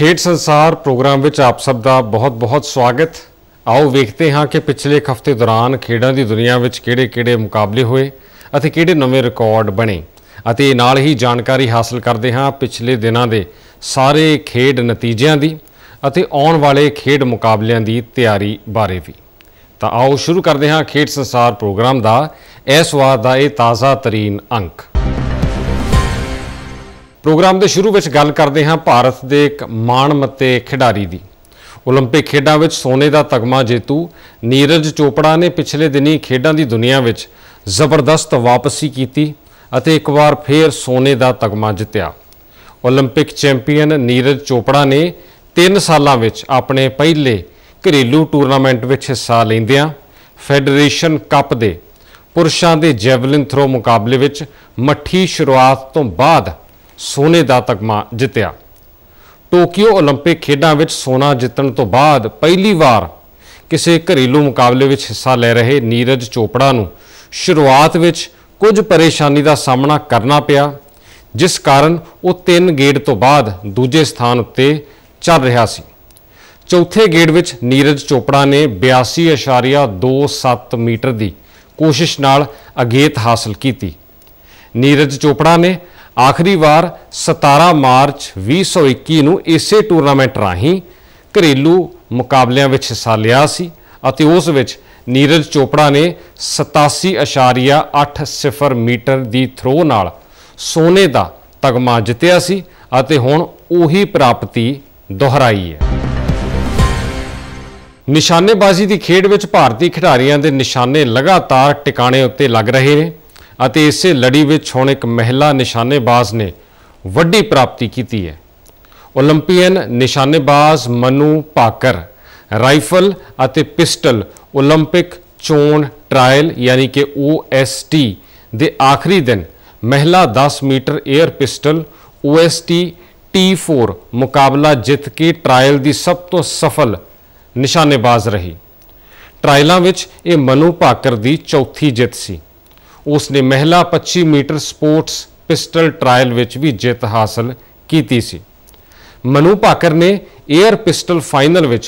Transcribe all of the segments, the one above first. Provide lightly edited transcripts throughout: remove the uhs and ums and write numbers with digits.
खेड संसार प्रोग्राम में आप सब का बहुत बहुत स्वागत। आओ वेखते हाँ कि पिछले एक हफ्ते दौरान खेडों की दुनिया में किहड़े-किहड़े मुकाबले होए अते किहड़े नवे रिकॉर्ड बने अते नाल ही जानकारी हासिल करते हाँ पिछले दिनों के सारे खेड नतीजों की अते आने वाले खेड मुकाबलों की तैयारी बारे भी। तो आओ शुरू करते हाँ खेड संसार प्रोग्राम का इस वार का यह ताज़ा तरीन अंक। प्रोग्राम के शुरू में गल करते हाँ भारत के एक माणमत्ते खिडारी की। ओलंपिक खेडों में सोने का तगमा जेतू नीरज चोपड़ा ने पिछले दिनी खेडों की दुनिया में जबरदस्त वापसी की अते एक बार फिर सोने का तगमा जितया। ओलंपिक चैंपीयन नीरज चोपड़ा ने 3 सालों में अपने पहले घरेलू टूरनामेंट में हिस्सा लेंदियां फैडरेशन कप के पुरुषों के जैवलिन थ्रो मुकाबले में मट्ठी शुरुआत तो बाद सोने का तगमा जितया। टोक्यो ओलंपिक खेडों में सोना जितने तो बाद पहली बार किसी घरेलू मुकाबले में हिस्सा ले रहे नीरज चोपड़ा नूं शुरुआत में कुछ परेशानी का सामना करना पिया, जिस कारण वो 3 गेड़ तो बाद दूजे स्थान उत्ते चल रहा सी। चौथे गेड़ में नीरज चोपड़ा ने 82.27 मीटर की कोशिश नाल अगेत हासिल की। नीरज चोपड़ा ने आखिरी बार 17 मार्च 2021 नूं इसे टूरनामेंट राही घरेलू मुकाबलों में हिस्सा लिया सी अते उस विच नीरज चोपड़ा ने 87.80 मीटर की थ्रो नाल सोने का तगमा जितया सी अते हुण उही प्राप्ति दोहराई है। निशानेबाजी की खेड में भारतीय खिडारियों के निशाने लगातार टिकाणे उत्ते लग रहे हैं अते इसे लड़ी में हुण एक महिला निशानेबाज ने वड्डी प्राप्ति की है। ओलंपीयन निशानेबाज मनु भाकर राइफल अते पिस्टल ओलंपिक चोण ट्रायल यानी कि OST दे आखिरी दिन महिला 10 metre air pistol OST T4 मुकाबला जित के ट्रायल की सब तो सफल निशानेबाज रही। ट्रायलों में यह मनु भाकर की चौथी जित सी। उसने महिला 25 मीटर स्पोर्ट्स पिस्टल ट्रायल में भी जित हासिल की सी। मनु भाकर ने एयर पिस्टल फाइनल में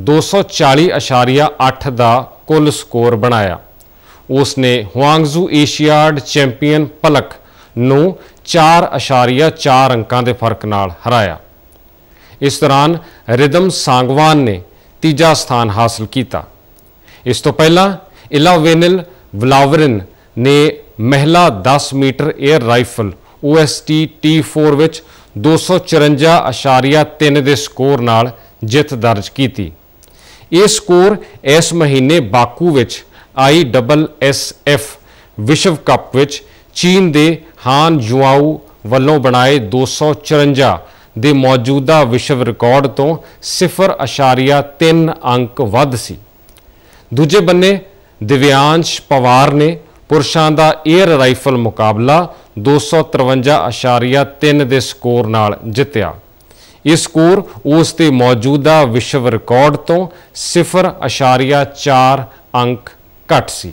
240.8 का कुल स्कोर बनाया। उसने हुआंगजू एशियाड चैंपियन पलक नूं 4.4 अंकों के फर्क नाल हराया। इस दौरान रिदम सांगवान ने तीजा स्थान हासिल किया। इस तो पहला इलावेनिल व्लावरिन ने महिला 10 metre air rifle OST T4 में 254.3 के स्कोर नाल जित दर्ज की। यह स्कोर इस महीने बाकू में ISSF विश्व कप में चीन के हान जुआऊ वालों बनाए 254 के मौजूदा विश्व रिकॉर्ड तो 0.3 अंक वध सी। दूजे बन्ने दिव्यांश पवार ने पुरुषों का एयर राइफल मुकाबला 253.3 के स्कोर नाल जितया। यह स्कोर उसके मौजूदा विश्व रिकॉर्ड तो 0.4 अंक घट सी।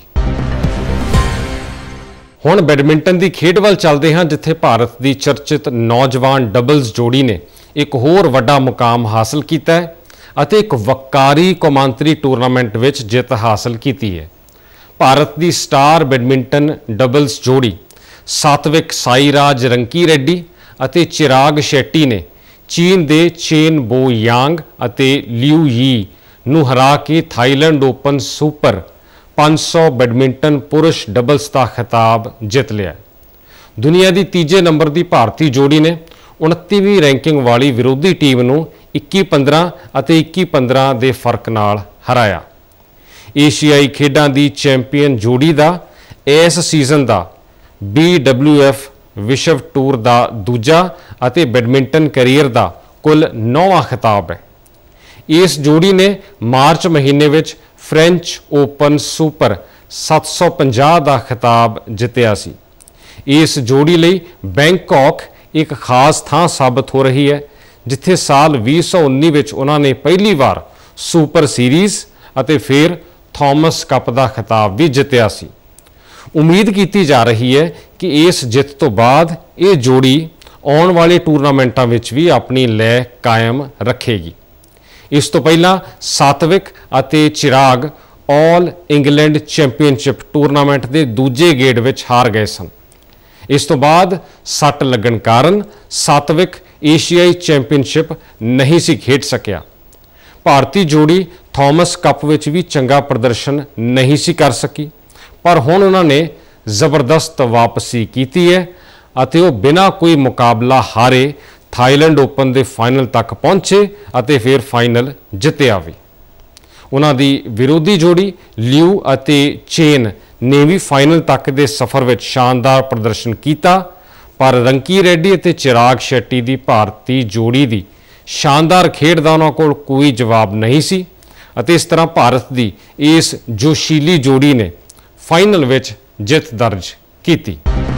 हुण बैडमिंटन की खेड वाल चलते हैं, जिथे भारत की चर्चित नौजवान डबल्स जोड़ी ने एक होर वड्डा मुकाम हासिल किया है अते एक वकारी कौमांतरी टूरनामेंट में जित हासिल की है। भारत की स्टार बैडमिंटन डबल्स जोड़ी सात्विक साईराज रंकी रेड्डी अते चिराग शेट्टी ने चीन के चेन बो यांग अते लियू यी नूं हरा के थाईलैंड ओपन सुपर 500 बैडमिंटन पुरुष डबल्स का खिताब जित लिया। दुनिया की तीजे नंबर की भारतीय जोड़ी ने 29वीं रैंकिंग वाली विरोधी टीम नूं 21-15 अते 21-15 के फर्क नाल हराया। एशियाई खेडों की चैंपीयन जोड़ी का इस सीजन का BWF विश्व टूर का दूजा अते बैडमिंटन करियर का कुल 9वां खिताब है। इस जोड़ी ने मार्च महीने में फ्रेंच ओपन सुपर 750 का खिताब जितया सी। इस जोड़ी लई बैंकॉक एक खास थां साबित हो रही है, जिथे साल 2019 में उन्होंने पहली बार सुपर सीरीज़ अते फिर थॉमस कप का खिताब भी जितया सी। उम्मीद की जा रही है कि इस जित तो बाद ये जोड़ी ਆਉਣ ਵਾਲੇ ਟੂਰਨਾਮੈਂਟਾਂ ਵਿੱਚ ਵੀ ਆਪਣੀ ਲੈ ਕਾਇਮ ਰੱਖੇਗੀ। ਇਸ ਤੋਂ ਪਹਿਲਾਂ ਸਾਤਵਿਕ ਅਤੇ Chirag all England championship tournament ਦੇ ਦੂਜੇ ਗੇੜ ਵਿੱਚ ਹਾਰ ਗਏ ਸਨ। ਇਸ ਤੋਂ ਬਾਅਦ ਸੱਟ ਲੱਗਣ ਕਾਰਨ ਸਾਤਵਿਕ ਏਸ਼ੀਆਈ ਚੈਂਪੀਅਨਸ਼ਿਪ ਨਹੀਂ ਸੀ ਖੇਡ ਸਕਿਆ। ਭਾਰਤੀ ਜੋੜੀ ਥਾਮਸ ਕੱਪ ਵਿੱਚ ਵੀ ਚੰਗਾ ਪ੍ਰਦਰਸ਼ਨ ਨਹੀਂ ਸੀ ਕਰ ਸਕੀ, ਪਰ ਹੁਣ ਉਹਨਾਂ ਨੇ ਜ਼ਬਰਦਸਤ ਵਾਪਸੀ ਕੀਤੀ ਹੈ ਅਤੇ ਉਹ ਬਿਨਾਂ ਕੋਈ ਮੁਕਾਬਲਾ ਹਾਰੇ ਥਾਈਲੈਂਡ ਓਪਨ ਦੇ ਫਾਈਨਲ ਤੱਕ ਪਹੁੰਚੇ ਅਤੇ ਫਿਰ ਫਾਈਨਲ ਜਿੱਤਿਆ ਵੀ। ਉਹਨਾਂ ਦੀ ਵਿਰੋਧੀ ਜੋੜੀ ਲਿਊ ਅਤੇ ਚੇਨ ਨੇ ਵੀ ਫਾਈਨਲ ਤੱਕ ਦੇ ਸਫ਼ਰ ਵਿੱਚ ਸ਼ਾਨਦਾਰ ਪ੍ਰਦਰਸ਼ਨ ਕੀਤਾ, ਪਰ ਰੰਕੀ ਰੈੱਡੀ ਅਤੇ ਚਿਰਾਗ ਸ਼ੈੱਟੀ ਦੀ ਭਾਰਤੀ ਜੋੜੀ ਦੀ ਸ਼ਾਨਦਾਰ ਖੇਡ ਦਾ ਉਹਨਾਂ ਕੋਲ ਕੋਈ ਜਵਾਬ ਨਹੀਂ ਸੀ ਅਤੇ ਇਸ ਤਰ੍ਹਾਂ ਭਾਰਤ ਦੀ ਇਸ ਜੋਸ਼ੀਲੀ ਜੋੜੀ ਨੇ ਫਾਈਨਲ ਵਿੱਚ ਜਿੱਤ ਦਰਜ ਕੀਤੀ।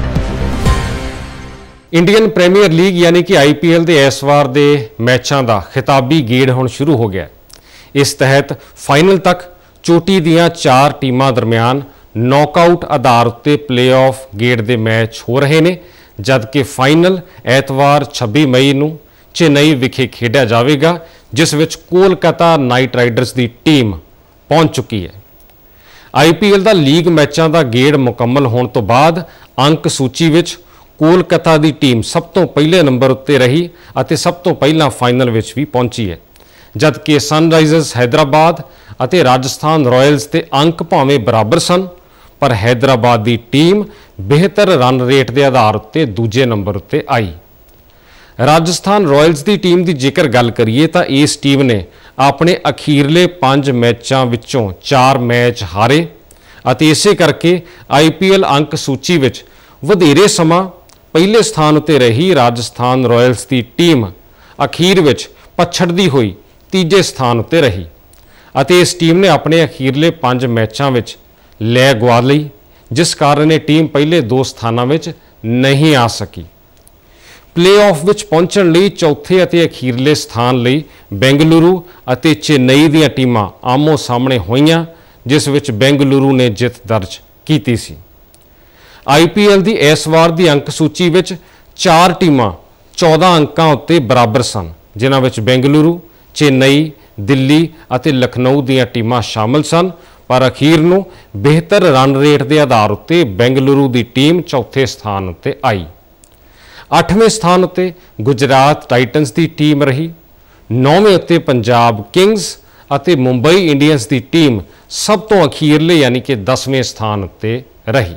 ਇੰਡੀਅਨ ਪ੍ਰੀਮੀਅਰ ਲੀਗ ਯਾਨੀ ਕਿ IPL ਦੇ ਇਸ ਵਾਰ ਦੇ ਮੈਚਾਂ ਦਾ ਖਿਤਾਬੀ ਗੇੜ ਹੁਣ ਸ਼ੁਰੂ ਹੋ ਗਿਆ। ਇਸ ਤਹਿਤ ਫਾਈਨਲ ਤੱਕ ਚੋਟੀ ਦੀਆਂ 4 ਟੀਮਾਂ ਦਰਮਿਆਨ ਨੌਕਆਊਟ ਆਧਾਰ ਉੱਤੇ ਪਲੇਆਫ ਗੇੜ ਦੇ ਮੈਚ ਹੋ ਰਹੇ ਨੇ, ਜਦਕਿ ਫਾਈਨਲ ਐਤਵਾਰ 26 ਮਈ ਨੂੰ ਚੇਨਈ ਵਿਖੇ ਖੇਡਿਆ ਜਾਵੇਗਾ, ਜਿਸ ਵਿੱਚ ਕੋਲਕਾਤਾ ਨਾਈਟ ਰਾਈਡਰਸ ਦੀ ਟੀਮ ਪਹੁੰਚ ਚੁੱਕੀ ਹੈ। IPL ਦਾ ਲੀਗ ਮੈਚਾਂ ਦਾ ਗੇੜ ਮੁਕੰਮਲ ਹੋਣ ਤੋਂ ਬਾਅਦ ਅੰਕ ਸੂਚੀ ਵਿੱਚ ਕੋਲਕਾਤਾ ਦੀ ਟੀਮ ਸਭ ਤੋਂ ਪਹਿਲੇ ਨੰਬਰ ਉੱਤੇ ਰਹੀ ਅਤੇ ਸਭ ਤੋਂ ਪਹਿਲਾਂ ਫਾਈਨਲ ਵਿੱਚ ਵੀ ਪਹੁੰਚੀ ਹੈ, ਜਦਕਿ ਸਨਰਾਈਜ਼ਰਸ ਹੈਦਰਾਬਾਦ ਅਤੇ ਰਾਜਸਥਾਨ ਰਾਇਲਸ ਦੇ ਅੰਕ ਭਾਵੇਂ ਬਰਾਬਰ ਸਨ, ਪਰ ਹੈਦਰਾਬਾਦ ਦੀ ਟੀਮ ਬਿਹਤਰ ਰਨ ਰੇਟ ਦੇ ਆਧਾਰ ਉੱਤੇ ਦੂਜੇ ਨੰਬਰ ਉੱਤੇ ਆਈ। ਰਾਜਸਥਾਨ ਰਾਇਲਸ ਦੀ ਟੀਮ ਦੀ ਜੇਕਰ ਗੱਲ ਕਰੀਏ ਤਾਂ ਇਸ ਟੀਮ ਨੇ ਆਪਣੇ ਅਖੀਰਲੇ 5 ਮੈਚਾਂ ਵਿੱਚੋਂ 4 ਮੈਚ ਹਾਰੇ ਅਤੇ ਇਸੇ ਕਰਕੇ IPL ਅੰਕ ਸੂਚੀ ਵਿੱਚ ਵਧੇਰੇ ਸਮਾਂ ਪਹਿਲੇ ਸਥਾਨ ਉੱਤੇ ਰਹੀ ਰਾਜਸਥਾਨ ਰਾਇਲਸ ਦੀ ਟੀਮ ਅਖੀਰ ਵਿੱਚ ਪਛੜਦੀ ਹੋਈ ਤੀਜੇ ਸਥਾਨ ਉੱਤੇ ਰਹੀ ਅਤੇ ਇਸ ਟੀਮ ਨੇ ਆਪਣੇ ਅਖੀਰਲੇ 5 ਮੈਚਾਂ ਵਿੱਚ ਲੈ ਗਵਾ ਲਈ, ਜਿਸ ਕਾਰਨ ਇਹ ਟੀਮ ਪਹਿਲੇ 2 ਸਥਾਨਾਂ ਵਿੱਚ ਨਹੀਂ ਆ ਸਕੀ। ਪਲੇਆਫ ਵਿੱਚ ਪਹੁੰਚਣ ਲਈ ਚੌਥੇ ਅਤੇ ਅਖੀਰਲੇ ਸਥਾਨ ਲਈ ਬੈਂਗਲੁਰੂ ਅਤੇ ਚੇਨਈ ਦੀਆਂ ਟੀਮਾਂ ਆਮੋ ਸਾਹਮਣੇ ਹੋਈਆਂ, ਜਿਸ ਵਿੱਚ ਬੈਂਗਲੁਰੂ ਨੇ ਜਿੱਤ ਦਰਜ ਕੀਤੀ ਸੀ। IPL ਦੀ ਇਸ ਵਾਰ ਦੀ ਅੰਕ ਸੂਚੀ ਵਿੱਚ 4 ਟੀਮਾਂ 14 ਅੰਕਾਂ ਉੱਤੇ ਬਰਾਬਰ ਸਨ, ਜਿਨ੍ਹਾਂ ਵਿੱਚ ਬੈਂਗਲੁਰੂ, ਚੇਨਈ, ਦਿੱਲੀ ਅਤੇ ਲਖਨਊ ਦੀਆਂ ਟੀਮਾਂ ਸ਼ਾਮਲ ਸਨ, ਪਰ ਅਖੀਰ ਨੂੰ ਬਿਹਤਰ ਰਨ ਰੇਟ ਦੇ ਆਧਾਰ ਉੱਤੇ ਬੈਂਗਲੁਰੂ ਦੀ ਟੀਮ ਚੌਥੇ ਸਥਾਨ ਉੱਤੇ ਆਈ। 8ਵੇਂ ਸਥਾਨ ਉੱਤੇ ਗੁਜਰਾਤ ਟਾਈਟਨਸ ਦੀ ਟੀਮ ਰਹੀ। 9ਵੇਂ ਉੱਤੇ ਪੰਜਾਬ ਕਿੰਗਸ ਅਤੇ ਮੁੰਬਈ ਇੰਡੀਅਨਸ ਦੀ ਟੀਮ ਸਭ ਤੋਂ ਅਖੀਰਲੇ ਯਾਨੀ ਕਿ 10ਵੇਂ ਸਥਾਨ ਉੱਤੇ ਰਹੀ।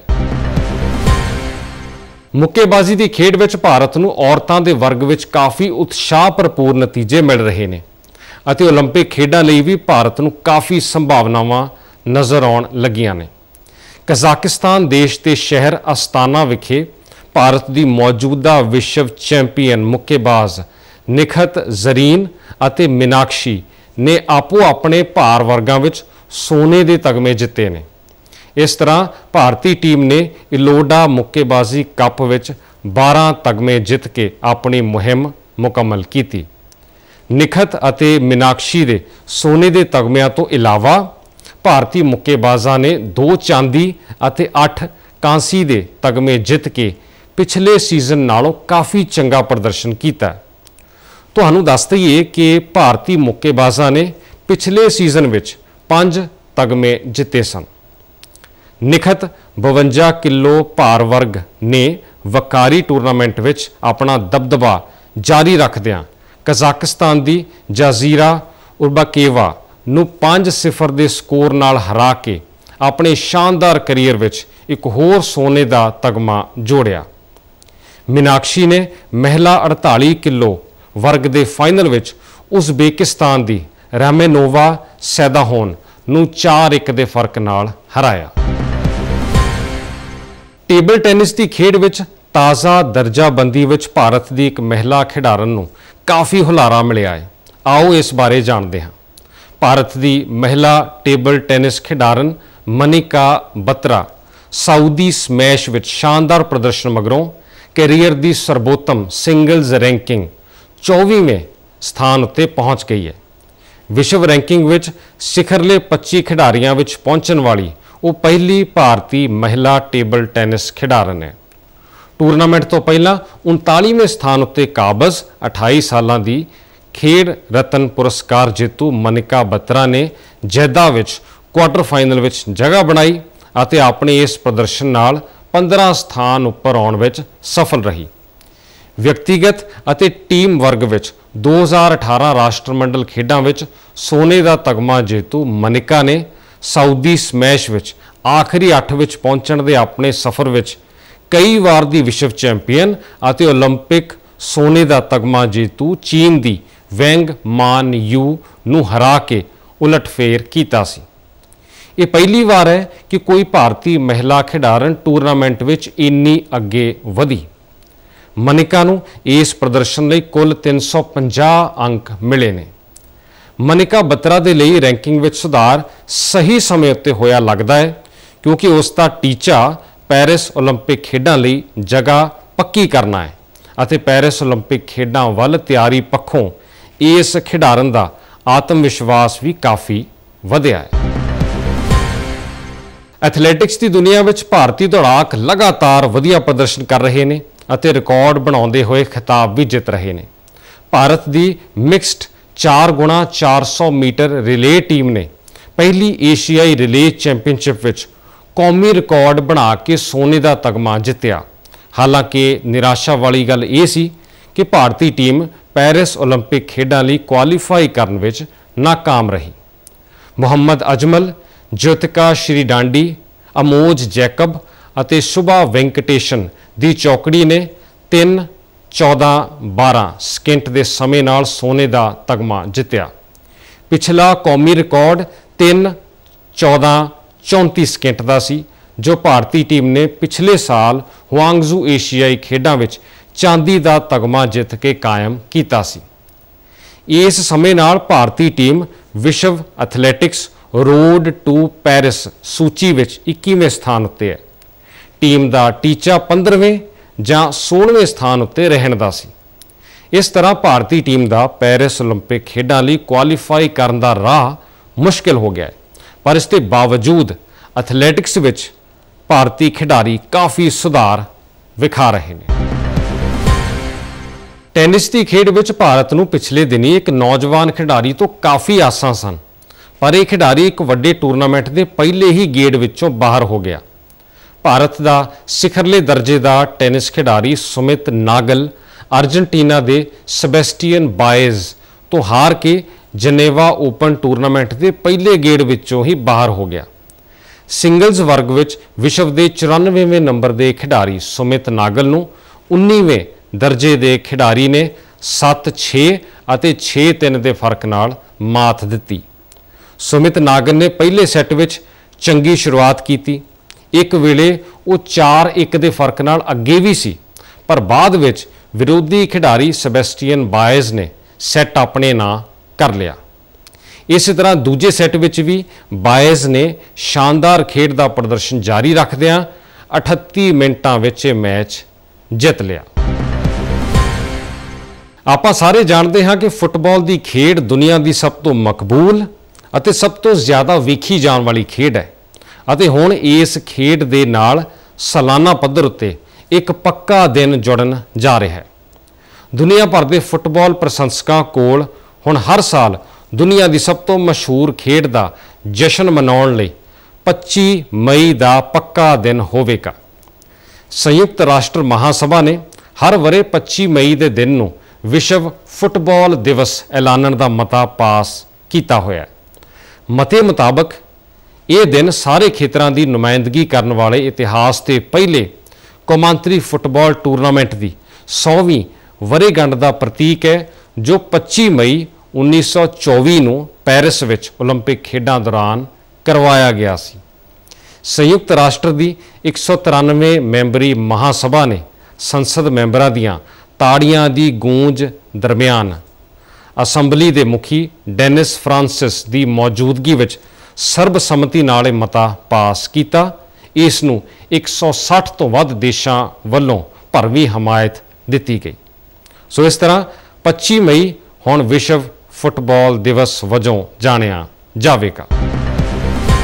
ਮੁੱਕੇਬਾਜ਼ੀ ਦੀ ਖੇਡ ਵਿੱਚ ਭਾਰਤ ਨੂੰ ਔਰਤਾਂ ਦੇ ਵਰਗ ਵਿੱਚ ਕਾਫੀ ਉਤਸ਼ਾਹ ਭਰਪੂਰ ਨਤੀਜੇ ਮਿਲ ਰਹੇ ਨੇ ਅਤੇ ਓਲੰਪਿਕ ਖੇਡਾਂ ਲਈ ਵੀ ਭਾਰਤ ਨੂੰ ਕਾਫੀ ਸੰਭਾਵਨਾਵਾਂ ਨਜ਼ਰ ਆਉਣ ਲੱਗੀਆਂ ਨੇ। ਕਜ਼ਾਕਿਸਤਾਨ ਦੇਸ਼ ਦੇ ਸ਼ਹਿਰ ਅਸਤਾਨਾ ਵਿਖੇ ਭਾਰਤ ਦੀ ਮੌਜੂਦਾ ਵਿਸ਼ਵ ਚੈਂਪੀਅਨ ਮੁੱਕੇਬਾਜ਼ ਨਿਖਤ ਜ਼ਰੀਨ ਅਤੇ ਮੀਨਾਕਸ਼ੀ ਨੇ ਆਪੋ ਆਪਣੇ ਭਾਰ ਵਰਗਾਂ ਵਿੱਚ ਸੋਨੇ ਦੇ ਤਗਮੇ ਜਿੱਤੇ ਨੇ। ਇਸ ਤਰ੍ਹਾਂ ਭਾਰਤੀ ਟੀਮ ਨੇ ਇਲੋਡਾ ਮੁੱਕੇਬਾਜ਼ੀ ਕੱਪ ਵਿੱਚ 12 ਤਗਮੇ ਜਿੱਤ ਕੇ ਆਪਣੀ ਮੁਹਿੰਮ ਮੁਕੰਮਲ ਕੀਤੀ। ਨਿਖਤ ਅਤੇ ਮੀਨਾਕਸ਼ੀ ਦੇ ਸੋਨੇ ਦੇ ਤਗਮਿਆਂ ਤੋਂ ਇਲਾਵਾ ਭਾਰਤੀ ਮੁੱਕੇਬਾਜ਼ਾਂ ਨੇ 2 ਚਾਂਦੀ ਅਤੇ 8 ਕਾਂਸੀ ਦੇ ਤਗਮੇ ਜਿੱਤ ਕੇ ਪਿਛਲੇ ਸੀਜ਼ਨ ਨਾਲੋਂ ਕਾਫੀ ਚੰਗਾ ਪ੍ਰਦਰਸ਼ਨ ਕੀਤਾ। ਤੁਹਾਨੂੰ ਦੱਸ ਦਈਏ ਕਿ ਭਾਰਤੀ ਮੁੱਕੇਬਾਜ਼ਾਂ ਨੇ ਪਿਛਲੇ ਸੀਜ਼ਨ ਵਿੱਚ 5 ਤਗਮੇ ਜਿੱਤੇ ਸਨ। ਨਿਖਤ 52 ਕਿਲੋ ਭਾਰ ਵਰਗ ਨੇ ਵਕਾਰੀ ਟੂਰਨਾਮੈਂਟ ਵਿੱਚ ਆਪਣਾ ਦਬਦਬਾ ਜਾਰੀ ਰੱਖਦਿਆਂ ਕਜ਼ਾਕਿਸਤਾਨ ਦੀ ਜਾਜ਼ੀਰਾ ਉਰਬਾਕੇਵਾ ਨੂੰ 5-0 ਦੇ ਸਕੋਰ ਨਾਲ ਹਰਾ ਕੇ ਆਪਣੇ ਸ਼ਾਨਦਾਰ ਕੈਰੀਅਰ ਵਿੱਚ ਇੱਕ ਹੋਰ ਸੋਨੇ ਦਾ ਤਗਮਾ ਜੋੜਿਆ। ਮੀਨਾਕਸ਼ੀ ਨੇ ਮਹਿਲਾ 48 ਕਿਲੋ ਵਰਗ ਦੇ ਫਾਈਨਲ ਵਿੱਚ ਉਜ਼ਬੇਕਿਸਤਾਨ ਦੀ ਰਾਮੇਨੋਵਾ ਸੈਦਾਹੋਨ ਨੂੰ 4-1 ਦੇ ਫਰਕ ਨਾਲ ਹਰਾਇਆ। ਟੇਬਲ ਟੈਨਿਸ ਦੀ ਖੇਡ ਵਿੱਚ ਤਾਜ਼ਾ ਦਰਜਾਬੰਦੀ ਵਿੱਚ ਭਾਰਤ ਦੀ ਇੱਕ ਮਹਿਲਾ ਖਿਡਾਰਨ ਨੂੰ ਕਾਫੀ ਹੁਲਾਰਾ ਮਿਲਿਆ ਹੈ। ਆਓ ਇਸ ਬਾਰੇ ਜਾਣਦੇ ਹਾਂ। ਭਾਰਤ ਦੀ ਮਹਿਲਾ ਟੇਬਲ ਟੈਨਿਸ ਖਿਡਾਰਨ ਮਨਿਕਾ ਬਤਰਾ ਸਾਊਦੀ ਸਮੈਸ਼ ਵਿੱਚ ਸ਼ਾਨਦਾਰ ਪ੍ਰਦਰਸ਼ਨ ਮਗਰੋਂ ਕੈਰੀਅਰ ਦੀ ਸਰਬੋਤਮ ਸਿੰਗਲਜ਼ ਰੈਂਕਿੰਗ 24ਵੇਂ ਸਥਾਨ ਉੱਤੇ ਪਹੁੰਚ ਗਈ ਹੈ। ਵਿਸ਼ਵ ਰੈਂਕਿੰਗ ਵਿੱਚ ਸਿਖਰਲੇ 25 ਖਿਡਾਰੀਆਂ ਵਿੱਚ ਪਹੁੰਚਣ ਵਾਲੀ ਉਹ ਪਹਿਲੀ ਭਾਰਤੀ ਮਹਿਲਾ ਟੇਬਲ ਟੈਨਿਸ ਖਿਡਾਰਨ ਹੈ। ਟੂਰਨਾਮੈਂਟ ਤੋਂ ਪਹਿਲਾਂ 39ਵੇਂ ਸਥਾਨ ਉੱਤੇ ਕਾਬਜ਼ 28 ਸਾਲਾਂ ਦੀ ਖੇਡ ਰਤਨ ਪੁਰਸਕਾਰ ਜੇਤੂ ਮਨਿਕਾ ਬੱਤਰਾ ਨੇ ਜੈਦਾ ਵਿੱਚ ਕੁਆਟਰ ਫਾਈਨਲ ਵਿੱਚ ਜਗ੍ਹਾ ਬਣਾਈ ਅਤੇ ਆਪਣੇ ਇਸ ਪ੍ਰਦਰਸ਼ਨ ਨਾਲ 15 ਸਥਾਨ ਉੱਪਰ ਆਉਣ ਵਿੱਚ ਸਫਲ ਰਹੀ। ਵਿਅਕਤੀਗਤ ਅਤੇ ਟੀਮ ਵਰਗ ਵਿੱਚ 2018 ਰਾਸ਼ਟਰਮੰਡਲ ਖੇਡਾਂ ਵਿੱਚ ਸੋਨੇ ਦਾ ਤਗਮਾ ਜੇਤੂ ਮਨਿਕਾ ਨੇ ਸਾਊਦੀ ਸਮੈਸ਼ ਵਿੱਚ ਆਖਰੀ 8 ਵਿੱਚ ਪਹੁੰਚਣ ਦੇ ਆਪਣੇ ਸਫ਼ਰ ਵਿੱਚ ਕਈ ਵਾਰ ਦੀ ਵਿਸ਼ਵ ਚੈਂਪੀਅਨ ਅਤੇ ਓਲੰਪਿਕ ਸੋਨੇ ਦਾ ਤਗਮਾ ਜੇਤੂ ਚੀਨ ਦੀ ਵੈਂਗ ਮਾਨ ਯੂ ਨੂੰ ਹਰਾ ਕੇ ਉਲਟਫੇਰ ਕੀਤਾ ਸੀ। ਇਹ ਪਹਿਲੀ ਵਾਰ ਹੈ ਕਿ ਕੋਈ ਭਾਰਤੀ ਮਹਿਲਾ ਖਿਡਾਰਨ ਟੂਰਨਾਮੈਂਟ ਵਿੱਚ ਇੰਨੀ ਅੱਗੇ ਵਧੀ। ਮਨਿਕਾ ਨੂੰ ਇਸ ਪ੍ਰਦਰਸ਼ਨ ਲਈ ਕੁੱਲ 350 ਅੰਕ ਮਿਲੇ ਨੇ। ਮਨਿਕਾ ਬੱਤਰਾ ਦੇ ਲਈ ਰੈਂਕਿੰਗ ਵਿੱਚ ਸੁਧਾਰ ਸਹੀ ਸਮੇਂ ਉੱਤੇ ਹੋਇਆ ਲੱਗਦਾ ਹੈ, ਕਿਉਂਕਿ ਉਸ ਦਾ ਟੀਚਾ ਪੈਰਿਸ ਓਲੰਪਿਕ ਖੇਡਾਂ ਲਈ ਜਗ੍ਹਾ ਪੱਕੀ ਕਰਨਾ ਹੈ ਅਤੇ ਪੈਰਿਸ ਓਲੰਪਿਕ ਖੇਡਾਂ ਵੱਲ ਤਿਆਰੀ ਪੱਖੋਂ ਇਸ ਖਿਡਾਰਨ ਦਾ ਆਤਮ ਵਿਸ਼ਵਾਸ ਵੀ ਕਾਫੀ ਵਧਿਆ ਹੈ। ਐਥਲੈਟਿਕਸ ਦੀ ਦੁਨੀਆ ਵਿੱਚ ਭਾਰਤੀ ਦੌੜਾਕ ਲਗਾਤਾਰ ਵਧੀਆ ਪ੍ਰਦਰਸ਼ਨ ਕਰ ਰਹੇ ਨੇ ਅਤੇ ਰਿਕਾਰਡ ਬਣਾਉਂਦੇ ਹੋਏ ਖਿਤਾਬ ਵੀ ਜਿੱਤ ਰਹੇ ਨੇ। ਭਾਰਤ ਦੀ mixed 4x400 metre relay team ਨੇ ਪਹਿਲੀ ਏਸ਼ੀਆਈ ਰਿਲੇ ਚੈਂਪੀਅਨਸ਼ਿਪ ਵਿੱਚ ਕੌਮੀ ਰਿਕਾਰਡ ਬਣਾ ਕੇ ਸੋਨੇ ਦਾ ਤਗਮਾ ਜਿੱਤਿਆ। ਹਾਲਾਂਕਿ ਨਿਰਾਸ਼ਾ ਵਾਲੀ ਗੱਲ ਇਹ ਸੀ ਕਿ ਭਾਰਤੀ ਟੀਮ ਪੈਰਿਸ ਓਲੰਪਿਕ ਖੇਡਾਂ ਲਈ ਕੁਆਲੀਫਾਈ ਕਰਨ ਵਿੱਚ ਨਾਕਾਮ ਰਹੀ। ਮੁਹੰਮਦ ਅਜਮਲ, ਜੋਤਿਕਾ ਸ਼੍ਰੀਡਾਂਡੀ, ਅਮੋਜ ਜੈਕਬ ਅਤੇ ਸ਼ੁਭਾ ਵੈਂਕਟੇਸ਼ਨ ਦੀ ਚੌਕੜੀ ਨੇ 3:14:12 ਸਕਿੰਟ ਦੇ ਸਮੇਂ ਨਾਲ ਸੋਨੇ ਦਾ ਤਗਮਾ ਜਿੱਤਿਆ। ਪਿਛਲਾ ਕੌਮੀ ਰਿਕਾਰਡ 3:14:34 ਸਕਿੰਟ ਦਾ ਸੀ, ਜੋ ਭਾਰਤੀ ਟੀਮ ਨੇ ਪਿਛਲੇ ਸਾਲ ਹੁਆਂਗਜ਼ੂ ਏਸ਼ੀਆਈ ਖੇਡਾਂ ਵਿੱਚ ਚਾਂਦੀ ਦਾ ਤਗਮਾ ਜਿੱਤ ਕੇ ਕਾਇਮ ਕੀਤਾ ਸੀ। ਇਸ ਸਮੇਂ ਨਾਲ ਭਾਰਤੀ ਟੀਮ ਵਿਸ਼ਵ ਐਥਲੈਟਿਕਸ ਰੋਡ ਟੂ ਪੈਰਿਸ ਸੂਚੀ ਵਿੱਚ 21ਵੇਂ ਸਥਾਨ ਉੱਤੇ ਹੈ। ਟੀਮ ਦਾ ਟੀਚਾ 15ਵੇਂ ਜਾਂ 16ਵੇਂ ਸਥਾਨ ਉੱਤੇ ਰਹਿਣ ਦਾ ਸੀ। ਇਸ ਤਰ੍ਹਾਂ ਭਾਰਤੀ ਟੀਮ ਦਾ ਪੈਰਿਸ ਓਲੰਪਿਕ ਖੇਡਾਂ ਲਈ ਕੁਆਲੀਫਾਈ ਕਰਨ ਦਾ ਰਾਹ ਮੁਸ਼ਕਿਲ ਹੋ ਗਿਆ ਹੈ, ਪਰ ਇਸ ਦੇ ਬਾਵਜੂਦ ਐਥਲੈਟਿਕਸ ਵਿੱਚ ਭਾਰਤੀ ਖਿਡਾਰੀ ਕਾਫੀ ਸੁਧਾਰ ਵਿਖਾ ਰਹੇ ਨੇ। ਟੈਨਿਸ ਦੀ ਖੇਡ ਵਿੱਚ ਭਾਰਤ ਨੂੰ ਪਿਛਲੇ ਦਿਨੀ ਇੱਕ ਨੌਜਵਾਨ ਖਿਡਾਰੀ ਤੋਂ ਕਾਫੀ ਆਸਾਂ ਸਨ, ਪਰ ਇਹ ਖਿਡਾਰੀ ਇੱਕ ਵੱਡੇ ਟੂਰਨਾਮੈਂਟ ਦੇ ਪਹਿਲੇ ਹੀ ਗੇੜ ਵਿੱਚੋਂ ਬਾਹਰ ਹੋ ਗਿਆ। ਭਾਰਤ ਦਾ ਸਿਖਰਲੇ ਦਰਜੇ ਦਾ ਟੈਨਿਸ ਖਿਡਾਰੀ ਸੁਮਿਤ ਨਾਗਲ ਅਰਜਨਟੀਨਾ ਦੇ ਸੈਬੈਸਟੀਅਨ ਬਾਏਜ਼ ਤੋਂ ਹਾਰ ਕੇ ਜਨੇਵਾ ਓਪਨ ਟੂਰਨਾਮੈਂਟ ਦੇ ਪਹਿਲੇ ਗੇੜ ਵਿੱਚੋਂ ਹੀ ਬਾਹਰ ਹੋ ਗਿਆ। ਸਿੰਗਲਜ਼ ਵਰਗ ਵਿੱਚ ਵਿਸ਼ਵ ਦੇ 94ਵੇਂ ਨੰਬਰ ਦੇ ਖਿਡਾਰੀ ਸੁਮਿਤ ਨਾਗਲ ਨੂੰ 19ਵੇਂ ਦਰਜੇ ਦੇ ਖਿਡਾਰੀ ਨੇ 7-6 ਅਤੇ 6-3 ਦੇ ਫਰਕ ਨਾਲ ਮਾਤ ਦਿੱਤੀ। ਸੁਮਿਤ ਨਾਗਲ ਨੇ ਪਹਿਲੇ ਸੈੱਟ ਵਿੱਚ ਚੰਗੀ ਸ਼ੁਰੂਆਤ ਕੀਤੀ। ਇੱਕ ਵੇਲੇ ਉਹ 4-1 ਦੇ ਫਰਕ ਨਾਲ ਅੱਗੇ ਵੀ ਸੀ, ਪਰ ਬਾਅਦ ਵਿੱਚ ਵਿਰੋਧੀ ਖਿਡਾਰੀ ਸੈਬੈਸਟੀਅਨ ਬਾਏਜ਼ ਨੇ ਸੈੱਟ ਆਪਣੇ ਨਾਂ ਕਰ ਲਿਆ। ਇਸੇ ਤਰ੍ਹਾਂ ਦੂਜੇ ਸੈੱਟ ਵਿੱਚ ਵੀ ਬਾਏਜ਼ ਨੇ ਸ਼ਾਨਦਾਰ ਖੇਡ ਦਾ ਪ੍ਰਦਰਸ਼ਨ ਜਾਰੀ ਰੱਖਦਿਆਂ 38 ਮਿੰਟਾਂ ਵਿੱਚ ਇਹ ਮੈਚ ਜਿੱਤ ਲਿਆ। ਆਪਾਂ ਸਾਰੇ ਜਾਣਦੇ ਹਾਂ ਕਿ ਫੁੱਟਬਾਲ ਦੀ ਖੇਡ ਦੁਨੀਆ ਦੀ ਸਭ ਤੋਂ ਮਕਬੂਲ ਅਤੇ ਸਭ ਤੋਂ ਜ਼ਿਆਦਾ ਵੇਖੀ ਜਾਣ ਵਾਲੀ ਖੇਡ ਹੈ ਅਤੇ ਹੁਣ ਇਸ ਖੇਡ ਦੇ ਨਾਲ ਸਾਲਾਨਾ ਪੱਧਰ ਉੱਤੇ ਇੱਕ ਪੱਕਾ ਦਿਨ ਜੁੜਨ ਜਾ ਰਿਹਾ ਹੈ। ਦੁਨੀਆ ਭਰ ਦੇ ਫੁੱਟਬਾਲ ਪ੍ਰਸ਼ੰਸਕਾਂ ਕੋਲ ਹੁਣ ਹਰ ਸਾਲ ਦੁਨੀਆ ਦੀ ਸਭ ਤੋਂ ਮਸ਼ਹੂਰ ਖੇਡ ਦਾ ਜਸ਼ਨ ਮਨਾਉਣ ਲਈ 25 ਮਈ ਦਾ ਪੱਕਾ ਦਿਨ ਹੋਵੇਗਾ। ਸੰਯੁਕਤ ਰਾਸ਼ਟਰ ਮਹਾਸਭਾ ਨੇ ਹਰ ਵਰੇ 25 ਮਈ ਦੇ ਦਿਨ ਨੂੰ ਵਿਸ਼ਵ ਫੁੱਟਬਾਲ ਦਿਵਸ ਐਲਾਨਣ ਦਾ ਮਤਾ ਪਾਸ ਕੀਤਾ ਹੋਇਆ ਹੈ। ਮਤੇ ਮੁਤਾਬਕ ਇਹ ਦਿਨ ਸਾਰੇ ਖੇਤਰਾਂ ਦੀ ਨੁਮਾਇੰਦਗੀ ਕਰਨ ਵਾਲੇ ਇਤਿਹਾਸ ਦੇ ਪਹਿਲੇ ਕੌਮਾਂਤਰੀ ਫੁੱਟਬਾਲ ਟੂਰਨਾਮੈਂਟ ਦੀ 100ਵੀਂ ਵਰ੍ਹੇਗੰਢ ਦਾ ਪ੍ਰਤੀਕ ਹੈ, ਜੋ 25 ਮਈ 1924 ਨੂੰ ਪੈਰਿਸ ਵਿੱਚ ਓਲੰਪਿਕ ਖੇਡਾਂ ਦੌਰਾਨ ਕਰਵਾਇਆ ਗਿਆ ਸੀ। ਸੰਯੁਕਤ ਰਾਸ਼ਟਰ ਦੀ 193 ਮੈਂਬਰੀ ਮਹਾਸਭਾ ਨੇ ਸੰਸਦ ਮੈਂਬਰਾਂ ਦੀਆਂ ਤਾੜੀਆਂ ਦੀ ਗੂੰਜ ਦਰਮਿਆਨ ਅਸੈਂਬਲੀ ਦੇ ਮੁਖੀ ਡੈਨਿਸ ਫ੍ਰਾਂਸਿਸ ਦੀ ਮੌਜੂਦਗੀ ਵਿੱਚ ਸਰਬਸੰਮਤੀ ਨਾਲ ਇਹ ਮਤਾ ਪਾਸ ਕੀਤਾ। ਇਸ ਨੂੰ 160 ਤੋਂ ਵੱਧ ਦੇਸ਼ਾਂ ਵੱਲੋਂ ਭਰਵੀਂ ਹਮਾਇਤ ਦਿੱਤੀ ਗਈ। ਸੋ ਇਸ ਤਰ੍ਹਾਂ 25 ਮਈ ਹੁਣ ਵਿਸ਼ਵ ਫੁੱਟਬਾਲ ਦਿਵਸ ਵਜੋਂ ਜਾਣਿਆ ਜਾਵੇਗਾ।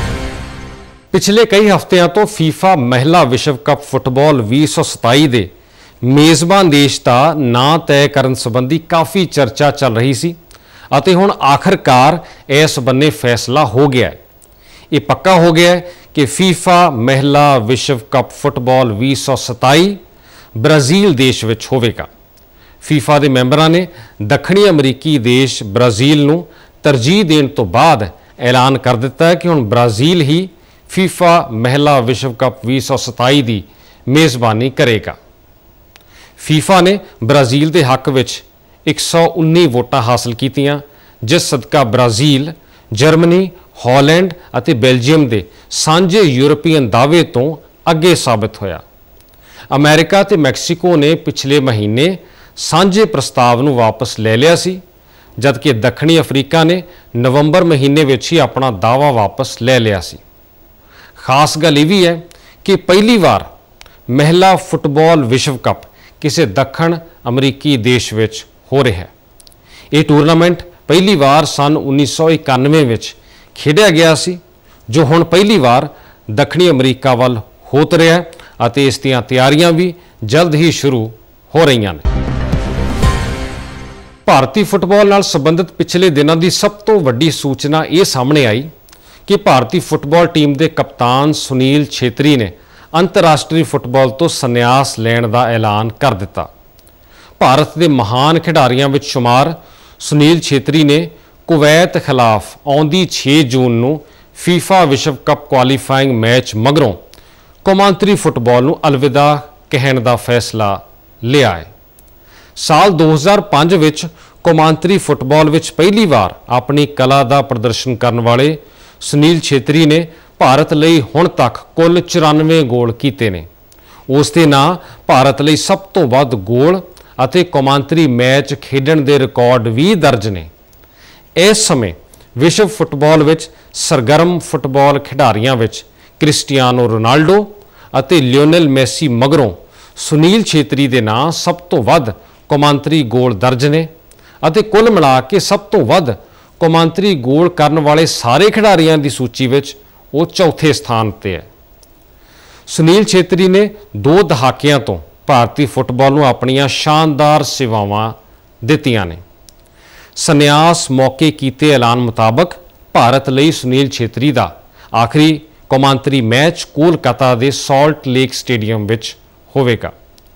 ਪਿਛਲੇ ਕਈ ਹਫ਼ਤਿਆਂ ਤੋਂ ਫੀਫਾ ਮਹਿਲਾ ਵਿਸ਼ਵ ਕੱਪ ਫੁੱਟਬਾਲ 2027 ਦੇ ਮੇਜ਼ਬਾਨ ਦੇਸ਼ ਦਾ ਨਾਂ ਤੈਅ ਕਰਨ ਸੰਬੰਧੀ ਕਾਫੀ ਚਰਚਾ ਚੱਲ ਰਹੀ ਸੀ ਅਤੇ ਹੁਣ ਆਖਰਕਾਰ ਇਸ ਬੰਨੇ ਫੈਸਲਾ ਹੋ ਗਿਆ ਹੈ। ਇਹ ਪੱਕਾ ਹੋ ਗਿਆ ਹੈ ਕਿ ਫੀਫਾ ਮਹਿਲਾ ਵਿਸ਼ਵ ਕੱਪ ਫੁੱਟਬਾਲ 2027 ਬ੍ਰਾਜ਼ੀਲ ਦੇਸ਼ ਵਿੱਚ ਹੋਵੇਗਾ। ਫੀਫਾ ਦੇ ਮੈਂਬਰਾਂ ਨੇ ਦੱਖਣੀ ਅਮਰੀਕੀ ਦੇਸ਼ ਬ੍ਰਾਜ਼ੀਲ ਨੂੰ ਤਰਜੀਹ ਦੇਣ ਤੋਂ ਬਾਅਦ ਐਲਾਨ ਕਰ ਦਿੱਤਾ ਹੈ ਕਿ ਹੁਣ ਬ੍ਰਾਜ਼ੀਲ ਹੀ ਫੀਫਾ ਮਹਿਲਾ ਵਿਸ਼ਵ ਕੱਪ 2027 ਦੀ ਮੇਜ਼ਬਾਨੀ ਕਰੇਗਾ। ਫੀਫਾ ਨੇ ਬ੍ਰਾਜ਼ੀਲ ਦੇ ਹੱਕ ਵਿੱਚ 119 ਵੋਟਾਂ ਹਾਸਲ ਕੀਤੀਆਂ, ਜਿਸ ਸਦਕਾ ਬ੍ਰਾਜ਼ੀਲ ਜਰਮਨੀ, ਹਾਲੈਂਡ ਅਤੇ ਬੈਲਜੀਅਮ ਦੇ ਸਾਂਝੇ ਯੂਰਪੀਅਨ ਦਾਅਵੇ ਤੋਂ ਅੱਗੇ ਸਾਬਤ ਹੋਇਆ। ਅਮਰੀਕਾ ਤੇ ਮੈਕਸੀਕੋ ਨੇ ਪਿਛਲੇ ਮਹੀਨੇ ਸਾਂਝੇ ਪ੍ਰਸਤਾਵ ਨੂੰ ਵਾਪਸ ਲੈ ਲਿਆ ਸੀ, ਜਦਕਿ ਦੱਖਣੀ ਅਫਰੀਕਾ ਨੇ ਨਵੰਬਰ ਮਹੀਨੇ ਵਿੱਚ ਹੀ ਆਪਣਾ ਦਾਅਵਾ ਵਾਪਸ ਲੈ ਲਿਆ ਸੀ। ਖਾਸ ਗੱਲ ਇਹ ਵੀ ਹੈ ਕਿ ਪਹਿਲੀ ਵਾਰ ਮਹਿਲਾ ਫੁੱਟਬਾਲ ਵਿਸ਼ਵ ਕੱਪ ਕਿਸੇ ਦੱਖਣ ਅਮਰੀਕੀ ਦੇਸ਼ ਵਿੱਚ ਹੋ ਰਿਹਾ ਹੈ। ਇਹ ਟੂਰਨਾਮੈਂਟ ਪਹਿਲੀ ਵਾਰ ਸਨ 1991 ਵਿੱਚ ਖੇਡਿਆ ਗਿਆ ਸੀ, ਜੋ ਹੁਣ ਪਹਿਲੀ ਵਾਰ ਦੱਖਣੀ ਅਮਰੀਕਾ ਵੱਲ ਹੋ ਰਿਹਾ ਹੈ ਅਤੇ ਇਸ ਦੀਆਂ ਤਿਆਰੀਆਂ ਵੀ ਜਲਦ ਹੀ ਸ਼ੁਰੂ ਹੋ ਰਹੀਆਂ ਨੇ। ਭਾਰਤੀ ਫੁੱਟਬਾਲ ਨਾਲ ਸੰਬੰਧਿਤ ਪਿਛਲੇ ਦਿਨਾਂ ਦੀ ਸਭ ਤੋਂ ਵੱਡੀ ਸੂਚਨਾ ਇਹ ਸਾਹਮਣੇ ਆਈ ਕਿ ਭਾਰਤੀ ਫੁੱਟਬਾਲ ਟੀਮ ਦੇ ਕਪਤਾਨ ਸੁਨੀਲ ਛੇਤਰੀ ਨੇ ਅੰਤਰਰਾਸ਼ਟਰੀ ਫੁੱਟਬਾਲ ਤੋਂ ਸੰਨਿਆਸ ਲੈਣ ਦਾ ਐਲਾਨ ਕਰ ਦਿੱਤਾ। ਭਾਰਤ ਦੇ ਮਹਾਨ ਖਿਡਾਰੀਆਂ ਵਿੱਚ ਸ਼ੁਮਾਰ ਸੁਨੀਲ ਛੇਤਰੀ ਨੇ ਕੁਵੈਤ ਖਿਲਾਫ ਆਉਂਦੀ 6 ਜੂਨ ਨੂੰ ਫੀਫਾ ਵਿਸ਼ਵ ਕੱਪ ਕੁਆਲੀਫਾਇੰਗ ਮੈਚ ਮਗਰੋਂ ਕੌਮਾਂਤਰੀ ਫੁੱਟਬਾਲ ਨੂੰ ਅਲਵਿਦਾ ਕਹਿਣ ਦਾ ਫੈਸਲਾ ਲਿਆ ਹੈ। ਸਾਲ 2005 ਵਿੱਚ ਕੌਮਾਂਤਰੀ ਫੁੱਟਬਾਲ ਵਿੱਚ ਪਹਿਲੀ ਵਾਰ ਆਪਣੀ ਕਲਾ ਦਾ ਪ੍ਰਦਰਸ਼ਨ ਕਰਨ ਵਾਲੇ ਸੁਨੀਲ ਛੇਤਰੀ ਨੇ ਭਾਰਤ ਲਈ ਹੁਣ ਤੱਕ ਕੁੱਲ 94 ਗੋਲ ਕੀਤੇ ਨੇ। ਉਸ ਦੇ ਨਾਂ ਭਾਰਤ ਲਈ ਸਭ ਤੋਂ ਵੱਧ ਗੋਲ ਅਤੇ ਕੌਮਾਂਤਰੀ ਮੈਚ ਖੇਡਣ ਦੇ ਰਿਕਾਰਡ ਵੀ ਦਰਜ ਨੇ। ਇਸ ਸਮੇਂ ਵਿਸ਼ਵ ਫੁੱਟਬਾਲ ਵਿੱਚ ਸਰਗਰਮ ਫੁੱਟਬਾਲ ਖਿਡਾਰੀਆਂ ਵਿੱਚ ਕ੍ਰਿਸਟੀਆਨੋ ਰੋਨਾਲਡੋ ਅਤੇ ਲਿਓਨਲ ਮੈਸੀ ਮਗਰੋਂ ਸੁਨੀਲ ਛੇਤਰੀ ਦੇ ਨਾਂ ਸਭ ਤੋਂ ਵੱਧ ਕੌਮਾਂਤਰੀ ਗੋਲ ਦਰਜ ਨੇ ਅਤੇ ਕੁੱਲ ਮਿਲਾ ਕੇ ਸਭ ਤੋਂ ਵੱਧ ਕੌਮਾਂਤਰੀ ਗੋਲ ਕਰਨ ਵਾਲੇ ਸਾਰੇ ਖਿਡਾਰੀਆਂ ਦੀ ਸੂਚੀ ਵਿੱਚ ਉਹ ਚੌਥੇ ਸਥਾਨ ਤੇ ਹੈ। ਸੁਨੀਲ ਛੇਤਰੀ ਨੇ 2 ਦਹਾਕਿਆਂ ਤੋਂ ਭਾਰਤੀ ਫੁੱਟਬਾਲ ਨੂੰ ਆਪਣੀਆਂ ਸ਼ਾਨਦਾਰ ਸੇਵਾਵਾਂ ਦਿੱਤੀਆਂ ਨੇ। ਸੰਨਿਆਸ ਮੌਕੇ ਕੀਤੇ ਐਲਾਨ ਮੁਤਾਬਕ ਭਾਰਤ ਲਈ ਸੁਨੀਲ ਛੇਤਰੀ ਦਾ ਆਖਰੀ ਕੌਮਾਂਤਰੀ ਮੈਚ ਕੋਲਕਾਤਾ ਦੇ ਸਾਲਟ ਲੇਕ ਸਟੇਡੀਅਮ ਵਿੱਚ ਹੋਵੇਗਾ।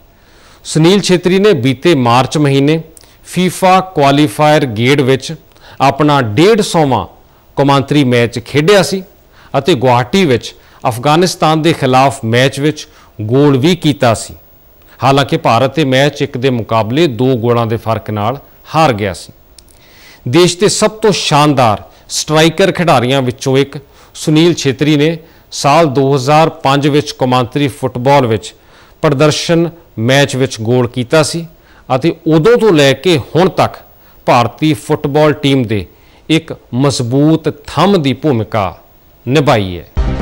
ਸੁਨੀਲ ਛੇਤਰੀ ਨੇ ਬੀਤੇ ਮਾਰਚ ਮਹੀਨੇ ਫੀਫਾ ਕੁਆਲੀਫਾਇਰ ਗੇੜ ਵਿੱਚ ਆਪਣਾ 150ਵਾਂ ਕੌਮਾਂਤਰੀ ਮੈਚ ਖੇਡਿਆ ਸੀ ਅਤੇ ਗੁਵਾਹਾਟੀ ਵਿੱਚ ਅਫਗਾਨਿਸਤਾਨ ਦੇ ਖਿਲਾਫ ਮੈਚ ਵਿੱਚ ਗੋਲ ਵੀ ਕੀਤਾ ਸੀ। ਹਾਲਾਂਕਿ ਭਾਰਤ ਇਹ ਮੈਚ 1 ਦੇ ਮੁਕਾਬਲੇ 2 ਗੋਲਾਂ ਦੇ ਫਰਕ ਨਾਲ ਹਾਰ ਗਿਆ ਸੀ। ਦੇਸ਼ ਦੇ ਸਭ ਤੋਂ ਸ਼ਾਨਦਾਰ ਸਟ੍ਰਾਈਕਰ ਖਿਡਾਰੀਆਂ ਵਿੱਚੋਂ ਇੱਕ ਸੁਨੀਲ ਛੇਤਰੀ ਨੇ ਸਾਲ 2005 ਵਿੱਚ ਕੌਮਾਂਤਰੀ ਫੁੱਟਬਾਲ ਵਿੱਚ ਪ੍ਰਦਰਸ਼ਨ ਮੈਚ ਵਿੱਚ ਗੋਲ ਕੀਤਾ ਸੀ ਅਤੇ ਉਦੋਂ ਤੋਂ ਲੈ ਕੇ ਹੁਣ ਤੱਕ ਭਾਰਤੀ ਫੁੱਟਬਾਲ ਟੀਮ ਦੇ ਇੱਕ ਮਜ਼ਬੂਤ ਥੰਮ ਦੀ ਭੂਮਿਕਾ ਨਿਭਾਈ ਹੈ।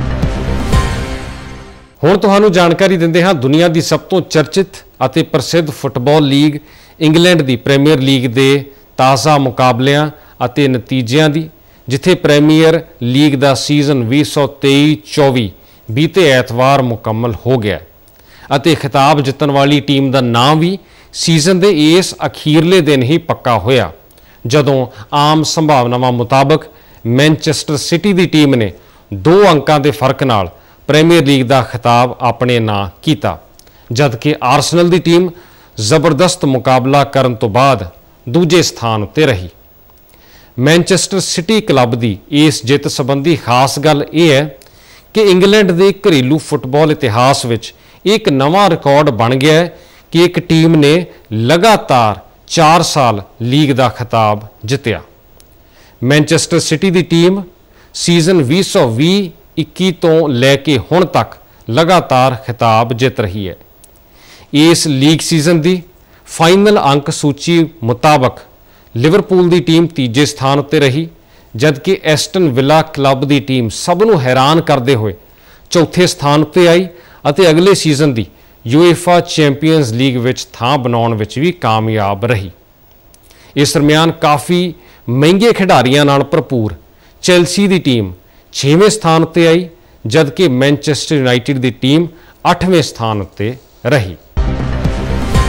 ਹੁਣ ਤੁਹਾਨੂੰ ਜਾਣਕਾਰੀ ਦਿੰਦੇ ਹਾਂ ਦੁਨੀਆ ਦੀ ਸਭ ਤੋਂ ਚਰਚਿਤ ਅਤੇ ਪ੍ਰਸਿੱਧ ਫੁੱਟਬਾਲ ਲੀਗ ਇੰਗਲੈਂਡ ਦੀ ਪ੍ਰੀਮੀਅਰ ਲੀਗ ਦੇ ਤਾਜ਼ਾ ਮੁਕਾਬਲਿਆਂ ਅਤੇ ਨਤੀਜਿਆਂ ਦੀ, ਜਿੱਥੇ ਪ੍ਰੀਮੀਅਰ ਲੀਗ ਦਾ ਸੀਜ਼ਨ 2023-24 ਬੀਤੇ ਐਤਵਾਰ ਮੁਕੰਮਲ ਹੋ ਗਿਆ ਅਤੇ ਖਿਤਾਬ ਜਿੱਤਣ ਵਾਲੀ ਟੀਮ ਦਾ ਨਾਂ ਵੀ ਸੀਜ਼ਨ ਦੇ ਇਸ ਅਖੀਰਲੇ ਦਿਨ ਹੀ ਪੱਕਾ ਹੋਇਆ, ਜਦੋਂ ਆਮ ਸੰਭਾਵਨਾਵਾਂ ਮੁਤਾਬਕ ਮੈਨਚੈਸਟਰ ਸਿਟੀ ਦੀ ਟੀਮ ਨੇ 2 ਅੰਕਾਂ ਦੇ ਫਰਕ ਨਾਲ ਪ੍ਰੀਮੀਅਰ ਲੀਗ ਦਾ ਖਿਤਾਬ ਆਪਣੇ ਨਾਂ ਕੀਤਾ, ਜਦਕਿ ਆਰਸਨਲ ਦੀ ਟੀਮ ਜ਼ਬਰਦਸਤ ਮੁਕਾਬਲਾ ਕਰਨ ਤੋਂ ਬਾਅਦ ਦੂਜੇ ਸਥਾਨ ਉੱਤੇ ਰਹੀ। ਮੈਨਚੈਸਟਰ ਸਿਟੀ ਕਲੱਬ ਦੀ ਇਸ ਜਿੱਤ ਸੰਬੰਧੀ ਖਾਸ ਗੱਲ ਇਹ ਹੈ ਕਿ ਇੰਗਲੈਂਡ ਦੇ ਘਰੇਲੂ ਫੁੱਟਬਾਲ ਇਤਿਹਾਸ ਵਿੱਚ ਇੱਕ ਨਵਾਂ ਰਿਕਾਰਡ ਬਣ ਗਿਆ ਹੈ ਕਿ ਇੱਕ ਟੀਮ ਨੇ ਲਗਾਤਾਰ 4 ਸਾਲ ਲੀਗ ਦਾ ਖਿਤਾਬ ਜਿੱਤਿਆ। ਮੈਨਚੈਸਟਰ ਸਿਟੀ ਦੀ ਟੀਮ ਸੀਜ਼ਨ 2020-21 ਤੋਂ ਲੈ ਕੇ ਹੁਣ ਤੱਕ ਲਗਾਤਾਰ ਖਿਤਾਬ ਜਿੱਤ ਰਹੀ ਹੈ। ਇਸ ਲੀਗ ਸੀਜ਼ਨ ਦੀ ਫਾਈਨਲ ਅੰਕ ਸੂਚੀ ਮੁਤਾਬਕ ਲਿਵਰਪੂਲ ਦੀ ਟੀਮ ਤੀਜੇ ਸਥਾਨ ਉੱਤੇ ਰਹੀ, ਜਦਕਿ ਐਸਟਨ ਵਿਲਾ ਕਲੱਬ ਦੀ ਟੀਮ ਸਭ ਨੂੰ ਹੈਰਾਨ ਕਰਦੇ ਹੋਏ ਚੌਥੇ ਸਥਾਨ ਉੱਤੇ ਆਈ ਅਤੇ ਅਗਲੇ ਸੀਜ਼ਨ ਦੀ ਯੂਏਫਾ ਚੈਂਪੀਅਨਜ਼ ਲੀਗ ਵਿੱਚ ਥਾਂ ਬਣਾਉਣ ਵਿੱਚ ਵੀ ਕਾਮਯਾਬ ਰਹੀ। ਇਸ ਦਰਮਿਆਨ ਕਾਫੀ ਮਹਿੰਗੇ ਖਿਡਾਰੀਆਂ ਨਾਲ ਭਰਪੂਰ ਚੈਲਸੀ ਦੀ ਟੀਮ 6ਵੇਂ ਸਥਾਨ ਉੱਤੇ ਆਈ, ਜਦਕਿ ਮੈਨਚੈਸਟਰ ਯੂਨਾਈਟਿਡ ਦੀ ਟੀਮ 8ਵੇਂ ਸਥਾਨ ਉੱਤੇ ਰਹੀ।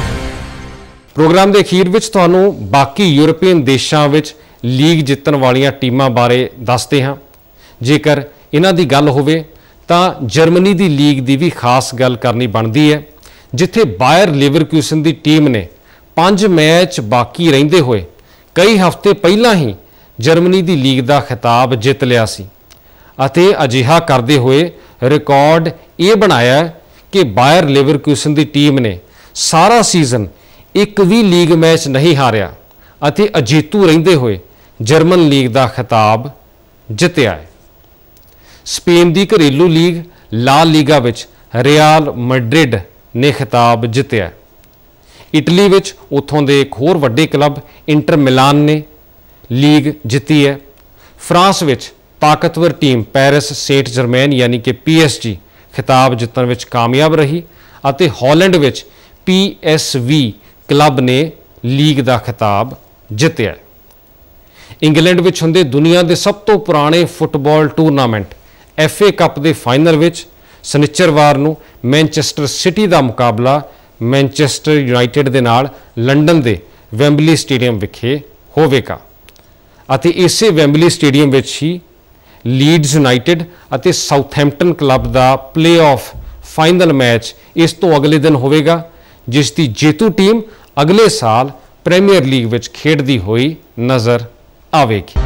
प्रोग्राम के अखीर विच तुहानूं बाकी यूरोपीयन देशों विच लीग जितण वालियां टीमां बारे दसदे हां। जेकर इन्हां दी गल होवे तां जर्मनी दी लीग दी भी खास गल करनी बनदी है, जिथे बायर लीवरक्यूसन दी टीम ने 5 मैच बाकी रहिंदे होए कई हफ्ते पहलां ही जर्मनी दी लीग दा खिताब जित लिया सी अते अजिहा करदे होए रिकॉर्ड ये बनाया कि बायर लीवरक्यूसन दी टीम ने सारा सीजन एक भी लीग मैच नहीं हारिया अते अजेतू रहिंदे होए जर्मन लीग दा खिताब जितया है। स्पेन दी घरेलू लीग ला लीगा विच रियाल मैड्रिड ने खिताब जितया। इटली विच उत्थों दे एक होर वड्डे क्लब इंटर मिलान ने लीग जिती है। फ्रांस विच ताकतवर टीम पैरिस सेंट जर्मैन यानी कि PSG खिताब जितण विच कामयाब रही अते हॉलैंड विच PSV क्लब ने लीग का खिताब जितया। इंग्लैंड विच हुंदे दुनिया के सब तो पुराने फुटबॉल टूरनामेंट FA कप के फाइनल विच शनिचरवार नूं मैनचेस्टर सिटी का मुकाबला मैनचेस्टर यूनाइटेड के नाल लंडन के वैंबली स्टेडियम विखे होवेगा अते इसे वैंबली स्टेडियम विच ही लीड्स यूनाइटेड अते साउथहैम्पटन क्लब का प्लेऑफ फाइनल मैच इस तो अगले दिन होवेगा, जिसकी जेतू टीम अगले साल प्रीमियर लीग विच खेडदी हुई नज़र आवेगी।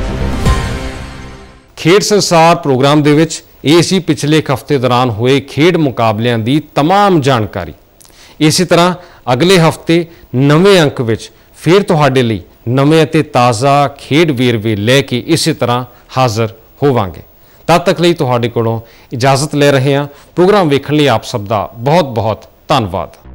खेड संसार प्रोग्राम दे विच ये सी पिछले एक हफ्ते दौरान हुए खेड मुकाबलियां दी तमाम जानकारी। इसी तरह अगले हफ्ते नवे अंक विच फिर तुहाडे लई नवे अते ताज़ा खेड वेरवे लैके इसी तरह हाज़र होवांगे। तद तक लई तुहाडे कोलों इजाजत ले रहे हैं। प्रोग्राम वेखण लई आप सब दा बहुत बहुत धन्नवाद।